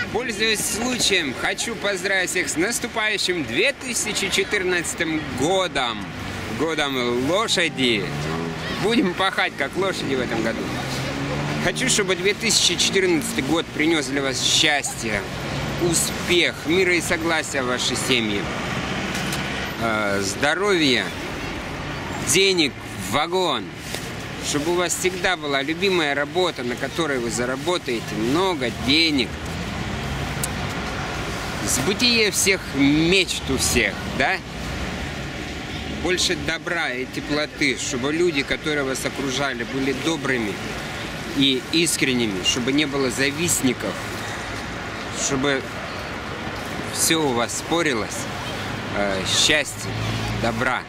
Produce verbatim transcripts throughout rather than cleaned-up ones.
Пользуясь случаем, хочу поздравить всех с наступающим две тысячи четырнадцатым годом. Годом лошади. Будем пахать, как лошади в этом году. Хочу, чтобы две тысячи четырнадцатый год принес для вас счастье, успех, мира и согласия в вашей семье, здоровья, денег в вагон. Чтобы у вас всегда была любимая работа, на которой вы заработаете много денег. Сбытие всех мечт у всех, да? Больше добра и теплоты, чтобы люди, которые вас окружали, были добрыми и искренними, чтобы не было завистников, чтобы все у вас спорилось, э, счастья, добра,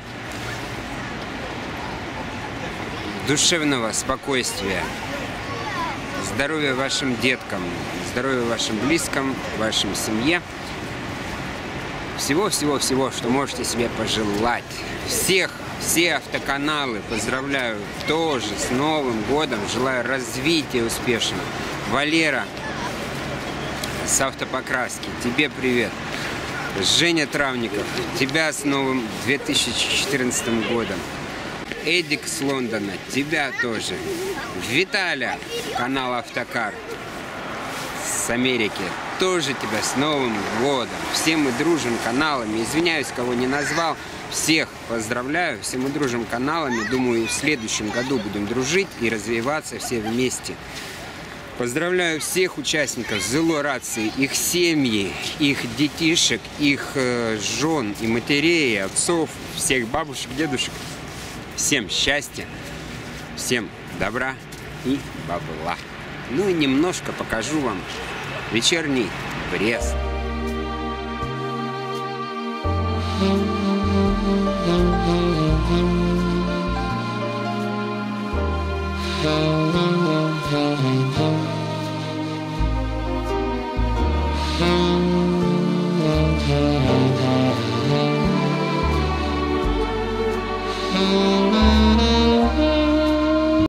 душевного спокойствия, здоровья вашим деткам, здоровья вашим близким, вашей семье. Всего-всего-всего, что можете себе пожелать. Всех, все автоканалы поздравляю тоже с Новым годом. Желаю развития успешного. Валера с автопокраски, тебе привет. Женя Травников, тебя с новым две тысячи четырнадцатым годом. Эдик с Лондона, тебя тоже. Виталя, канал Автокар с Америки, тоже тебя с Новым годом. Все мы дружим каналами. Извиняюсь, кого не назвал. Всех поздравляю. Все мы дружим каналами. Думаю, в следующем году будем дружить и развиваться все вместе. Поздравляю всех участников ЗЛО рации, их семьи, их детишек, их э, жен и матерей, отцов, всех бабушек, дедушек. Всем счастья, всем добра и бабла. Ну и немножко покажу вам вечерний Брест. Thank you.